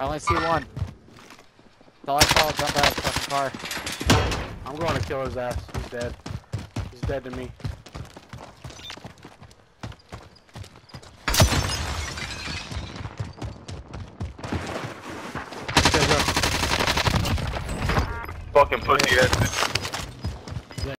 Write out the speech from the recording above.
I only see one. That's all I saw. Jump out of the fucking car. I'm going to kill his ass. He's dead. He's dead to me. Fucking pussy.